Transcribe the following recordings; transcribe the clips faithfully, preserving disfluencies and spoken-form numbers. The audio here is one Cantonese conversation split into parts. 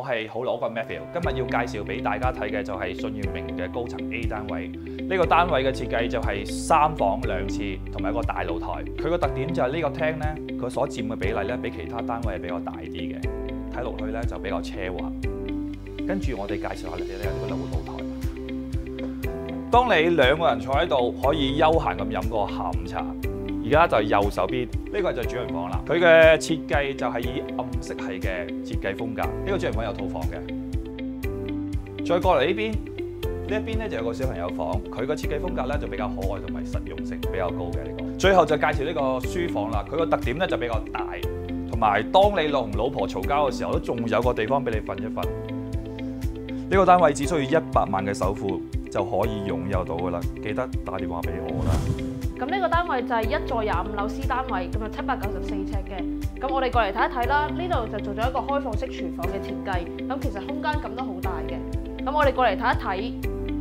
係好攞個 Matthew， 今日要介紹俾大家睇嘅就係舜宇明嘅高層 A 單位。呢、這個單位嘅設計就係三房兩廁同埋一個大露台。佢個特點就係呢個廳咧，佢所佔嘅比例咧比其他單位係比較大啲嘅，睇落去咧就比較奢華。跟住我哋介紹下你哋呢個露台。當你兩個人坐喺度，可以休閒咁飲個下午茶。而家就係右手邊，呢、這個就係主人房啦。佢嘅設計就係以暗色系嘅設計風格。呢、這個主人房有套房嘅。再過嚟呢邊，呢一邊咧就有個小朋友房。佢個設計風格咧就比較可愛同埋實用性比較高嘅呢、這個。最後就介紹呢個書房啦。佢個特點咧就比較大，同埋當你同老婆嘈交嘅時候，都仲有個地方俾你瞓一瞓。呢、這個單位只需要一百萬嘅首付就可以擁有到噶啦。記得打電話俾我啦。 咁呢個單位就係一座廿五樓 C 單位，咁就七百九十四尺嘅。咁我哋過嚟睇一睇啦，呢度就做咗一個開放式廚房嘅設計。咁其實空間感都好大嘅。咁我哋過嚟睇一睇。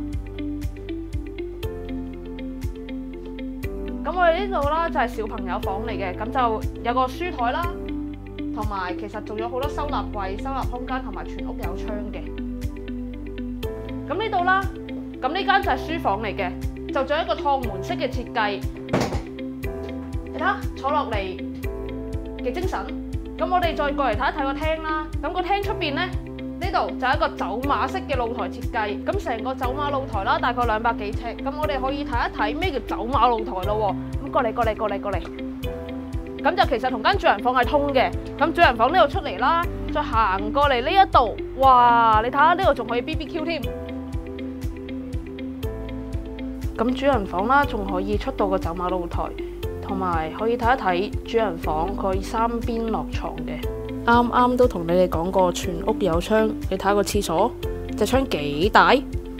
咁我哋呢度啦就係小朋友房嚟嘅，咁就有個書台啦，同埋其實做咗好多收納櫃、收納空間，同埋全屋有窗嘅。咁呢度啦，咁呢間就係書房嚟嘅。就做一個趟門式嘅設計，你睇下坐落嚟嘅精神。咁我哋再過嚟睇一睇個廳啦。咁個廳出邊咧，呢度就係一個走馬式嘅露台設計。咁成個走馬露台啦，大概兩百幾尺。咁我哋可以睇一睇咩叫走馬露台咯。咁過嚟過嚟過嚟過嚟。咁就其實同間主人房係通嘅。咁主人房呢度出嚟啦，再行過嚟呢一度，哇！你睇下呢度仲可以 B B Q 添。咁主人房啦，仲可以出到個走馬露台，同埋可以睇一睇主人房佢三邊落床嘅。啱啱都同你哋講過，全屋有窗。你睇下個廁所，隻窗幾大？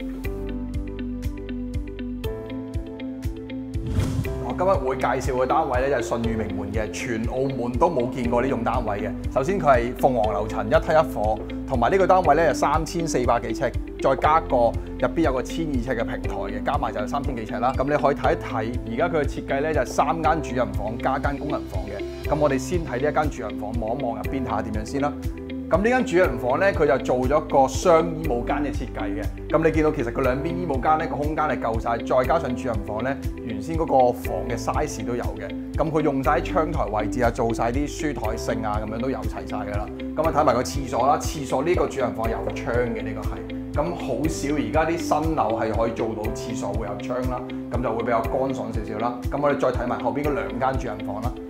我今日會介紹嘅單位咧就係舜宇明門嘅，全澳門都冇見過呢種單位嘅。首先佢係鳳凰樓層一梯一伙，同埋呢個單位咧就三千四百幾尺。再加個入邊有個千二尺嘅平台嘅，加埋就係三千幾尺啦。咁你可以睇一睇，而家佢嘅設計咧就係三間主人房加間工人房嘅。咁我哋先睇呢一間主人房，望一望入邊睇下點樣先啦。咁呢間主人房咧，佢就做咗個雙衣帽間嘅設計嘅。咁你見到其實佢兩邊衣帽間呢個空間係夠晒，再加上主人房咧原先嗰個房嘅 size 都有嘅。咁佢用晒啲窗台位置啊，做晒啲書台性啊，咁樣都有齊晒㗎啦。咁啊睇埋個廁所啦，廁所呢個主人房有窗嘅，呢個係。咁好少而家啲新樓係可以做到廁所會有窗啦，咁就會比較乾爽少少啦。咁我哋再睇埋後邊嗰兩間主人房啦。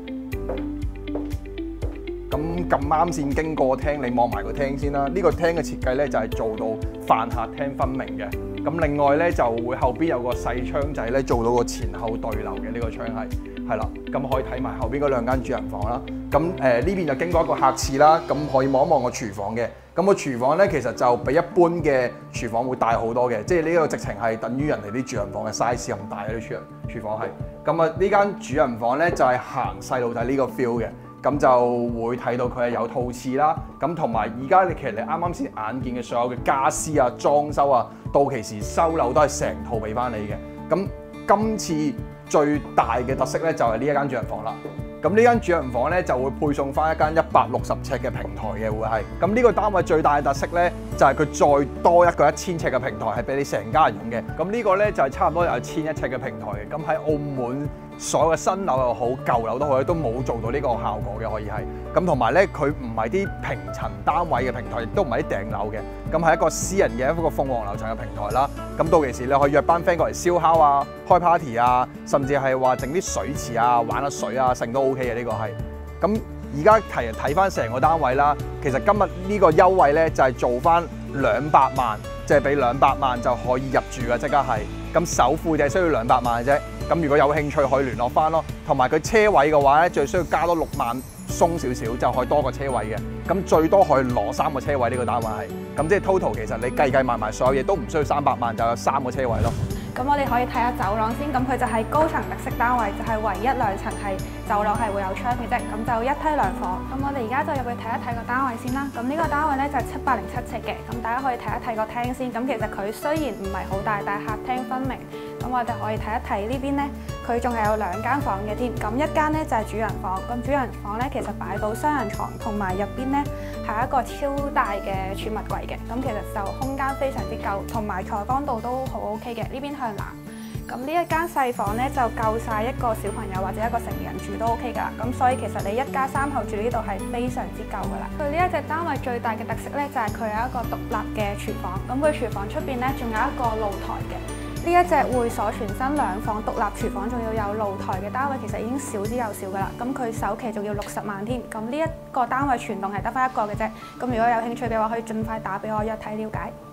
咁咁啱先經過廳，你望埋個廳先啦。呢、這個廳嘅設計咧就係、是、做到飯客廳分明嘅。咁另外咧就會後邊有個細窗仔咧，做到個前後對流嘅呢、這個窗係係啦。咁可以睇埋後邊嗰兩間主人房啦。咁誒呢邊就經過一個客廁啦，咁可以望一望個廚房嘅。咁個廚房咧其實就比一般嘅廚房會大好多嘅，即係呢個直情係等於人哋啲主人房嘅 size 咁大嘅啲廚廚房係。咁啊呢間主人房咧就係、是、行細路仔呢個 feel 嘅，咁就會睇到佢係有套廁啦。咁同埋而家你其實你啱啱先眼見嘅所有嘅家私啊、裝修啊，到期時收樓都係成套俾翻你嘅。咁今次最大嘅特色咧就係呢一間主人房啦。咁呢間主人房咧就會配送翻一間一百六十尺嘅平台嘅，會係。咁呢個單位最大嘅特色咧就係、是、佢再多一個一千尺嘅平台，係俾你成家人用嘅。咁呢個咧就係、是、差唔多有千一尺嘅平台嘅。咁喺澳門所有嘅新樓又好、舊樓都好，都冇做到呢個效果嘅，可以係。咁同埋咧，佢唔係啲平層單位嘅平台，亦都唔係啲頂樓嘅。咁係一個私人嘅一個鳳凰樓層嘅平台啦。咁到期時你可以約班 friend 過嚟燒烤啊、開 party 啊，甚至係話整啲水池啊、玩下水啊，成都 OK 嘅呢個係。咁而家提睇翻成個單位啦，其實今日呢個優惠咧就係做翻兩百萬，即係俾兩百萬就可以入住嘅，即刻係。咁首付就係需要兩百萬嘅啫。咁如果有興趣可以聯絡翻咯。同埋佢車位嘅話咧，最需要加多六萬鬆少少就可以多個車位嘅。咁最多可以攞三個車位呢個單位係。咁即係 total 其實你計計埋埋所有嘢都唔需要三百萬，就有三個車位咯。 咁我哋可以睇下走廊先，咁佢就係高層特色單位，就係、是、唯一兩層係走廊係會有窗嘅啫，咁就一梯兩房。咁我哋而家就入去睇一睇個單位先啦。咁呢個單位咧就係七百零七尺嘅，咁大家可以睇一睇個廳先。咁其實佢雖然唔係好大，但係客廳分明， 咁我哋可以睇一睇呢邊呢，佢仲係有兩間房嘅添。咁一間呢就係主人房，咁主人房呢其實擺到雙人床，同埋入邊呢係一個超大嘅儲物櫃嘅。咁其實就空間非常之夠，同埋採光度都好 OK 嘅。呢邊向南。咁呢一間細房咧就夠晒一個小朋友或者一個成年人住都 OK 㗎，咁所以其實你一家三口住呢度係非常之夠㗎啦。佢呢一隻單位最大嘅特色咧就係佢有一個獨立嘅廚房，咁佢廚房出邊咧仲有一個露台嘅。呢一隻會所全新兩房獨立廚房，仲要有露台嘅單位，其實已經少之又少㗎啦。咁佢首期仲要六十萬添，咁呢一個單位全棟係得返一個嘅啫。咁如果有興趣嘅話，可以盡快打俾我約睇了解。